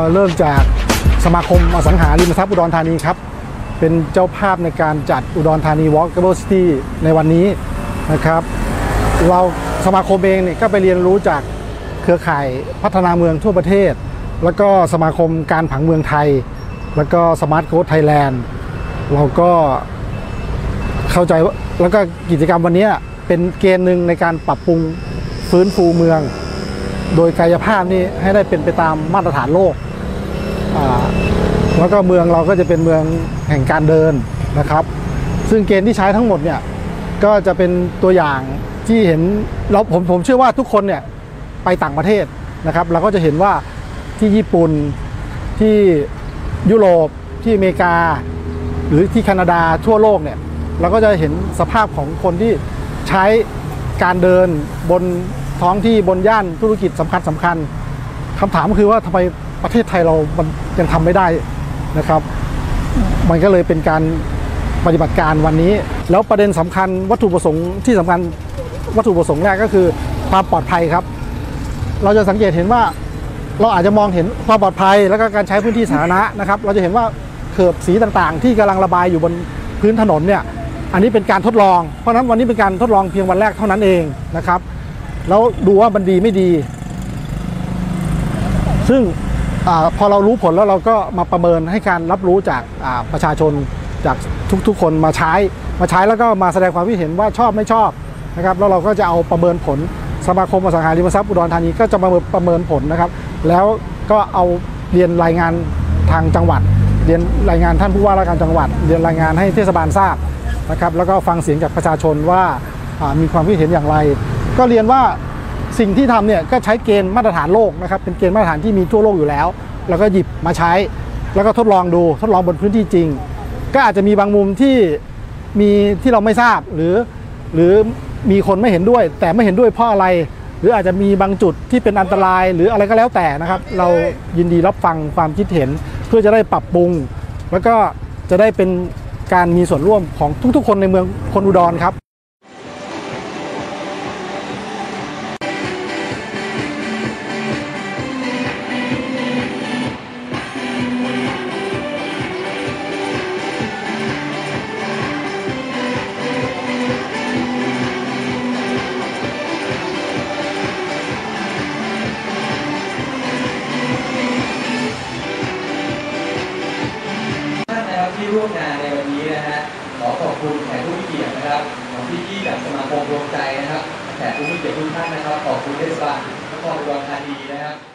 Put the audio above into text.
เริ่มจากสมาคมอสังหาริมทรัพย์อุดรธานีครับเป็นเจ้าภาพในการจัดอุดรธานี Walkable City ในวันนี้นะครับเราสมาคมเองเนี่ยก็ไปเรียนรู้จากเครือข่ายพัฒนาเมืองทั่วประเทศแล้วก็สมาคมการผังเมืองไทยแล้วก็สมาร์ทโค้ดไทยแลนด์เราก็เข้าใจว่าแล้วก็กิจกรรมวันนี้เป็นเกณฑ์หนึ่งในการปรับปรุงฟื้นฟูเมืองโดยกายภาพนี่ให้ได้เป็นไปตามมาตรฐานโลกแล้วก็เมืองเราก็จะเป็นเมืองแห่งการเดินนะครับซึ่งเกณฑ์ที่ใช้ทั้งหมดเนี่ยก็จะเป็นตัวอย่างที่เห็นเราผมเชื่อว่าทุกคนเนี่ยไปต่างประเทศนะครับเราก็จะเห็นว่าที่ญี่ปุ่นที่ยุโรปที่อเมริกาหรือที่แคนาดาทั่วโลกเนี่ยเราก็จะเห็นสภาพของคนที่ใช้การเดินบนท้องที่บนย่านธุรกิจสำคัญคำถามคือว่าทำไมประเทศไทยเรามันยังทำไม่ได้นะครับมันก็เลยเป็นการปฏิบัติการวันนี้แล้วประเด็นสำคัญวัตถุประสงค์ที่สำคัญวัตถุประสงค์แรกก็คือความปลอดภัยครับเราจะสังเกตเห็นว่าเราอาจจะมองเห็นความปลอดภัยแล้วก็การใช้พื้นที่สาธารณะนะครับเราจะเห็นว่าเขือบสีต่างๆที่กำลังระบายอยู่บนพื้นถนนเนี่ยอันนี้เป็นการทดลองเพราะฉะนั้นวันนี้เป็นการทดลองเพียงวันแรกเท่านั้นเองนะครับแล้วดูว่ามันดีไม่ดีซึ่งพอเรารู้ผลแล้วเราก็มาประเมินให้การรับรู้จากประชาชนจากทุกๆคนมาใช้แล้วก็มาแสดงความคิดเห็นว่าชอบไม่ชอบนะครับแล้วเราก็จะเอาประเมินผลสมาคมอสังหาริมทรัพย์อุดรธานีก็จะมาประเมินผลนะครับแล้วก็เอาเรียนรายงานทางจังหวัดเรียนรายงานท่านผู้ว่าราชการจังหวัดเรียนรายงานให้เทศบาลทราบนะครับแล้วก็ฟังเสียงจากประชาชนว่ามีความคิดเห็นอย่างไรก็เรียนว่าสิ่งที่ทำเนี่ยก็ใช้เกณฑ์มาตรฐานโลกนะครับเป็นเกณฑ์มาตรฐานที่มีทั่วโลกอยู่แล้วแล้วก็หยิบมาใช้แล้วก็ทดลองดูทดลองบนพื้นที่จริงก็อาจจะมีบางมุมที่เราไม่ทราบหรือมีคนไม่เห็นด้วยแต่ไม่เห็นด้วยเพราะอะไรหรืออาจจะมีบางจุดที่เป็นอันตรายหรืออะไรก็แล้วแต่นะครับเรายินดีรับฟังความคิดเห็นเพื่อจะได้ปรับปรุงแล้วก็จะได้เป็นการมีส่วนร่วมของทุกๆคนในเมืองคนอุดรครับที่ร่วมงานในวันนี้นะฮะขอขอบคุณแขกผู้มีเกียรตินะครับของพี่ๆจากสมาคมรวมใจนะครับแขกผู้มีเกียรติทุกท่านนะครับขอบคุณเทศบาลนครอุดรธานีนะครับ